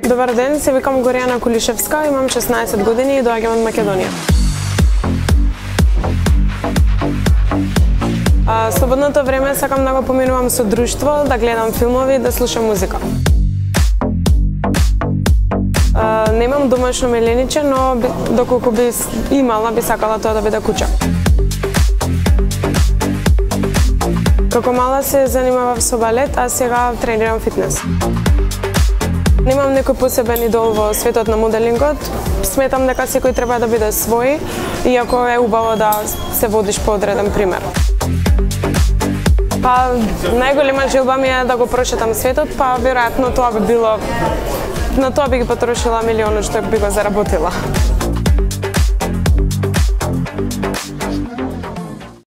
Добар ден, се викам Горјана Кулишевска, имам 16 години и доаѓам од Македонија. Слободното време сакам да го поминувам со друштво, да гледам филмови, да слушам музика. Немам домашно мелениче, но доколку би имала, би сакала тоа да биде куќа. Како мала се занимавав со балет, а сега тренирам фитнес. Немам некој посебен идол во светот на моделингот. Сметам дека секој треба да биде свој, иако е убаво да се водиш по одреден пример. Најголема желба ми е да го прошетам светот, веројатно тоа би било, на тоа би ги потрошила милионот што би го заработила.